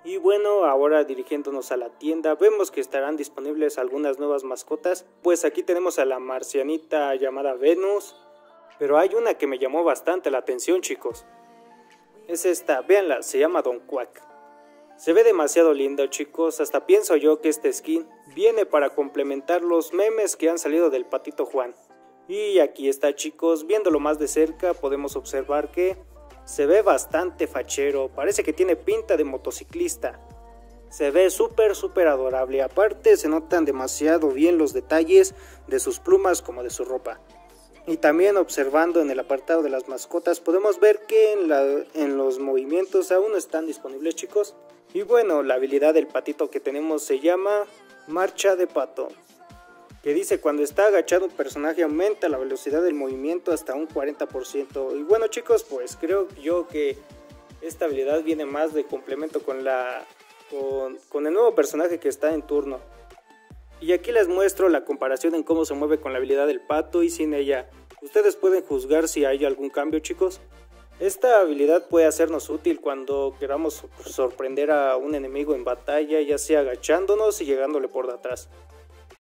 Y bueno, ahora dirigiéndonos a la tienda, vemos que estarán disponibles algunas nuevas mascotas. Pues aquí tenemos a la marcianita llamada Venus, pero hay una que me llamó bastante la atención, chicos. Es esta, véanla, se llama Don Quack. Se ve demasiado lindo, chicos, hasta pienso yo que este skin viene para complementar los memes que han salido del Patito Juan. Y aquí está, chicos, viéndolo más de cerca podemos observar que se ve bastante fachero, parece que tiene pinta de motociclista. Se ve súper adorable, aparte se notan demasiado bien los detalles de sus plumas como de su ropa. Y también observando en el apartado de las mascotas podemos ver que en los movimientos aún no están disponibles, chicos. Y bueno, la habilidad del patito que tenemos se llama Marcha de Pato, que dice cuando está agachado un personaje aumenta la velocidad del movimiento hasta un 40%. Y bueno, chicos, pues creo yo que esta habilidad viene más de complemento con el nuevo personaje que está en turno. Y aquí les muestro la comparación en cómo se mueve con la habilidad del pato y sin ella. Ustedes pueden juzgar si hay algún cambio, chicos. Esta habilidad puede hacernos útil cuando queramos sorprender a un enemigo en batalla, ya sea agachándonos y llegándole por detrás.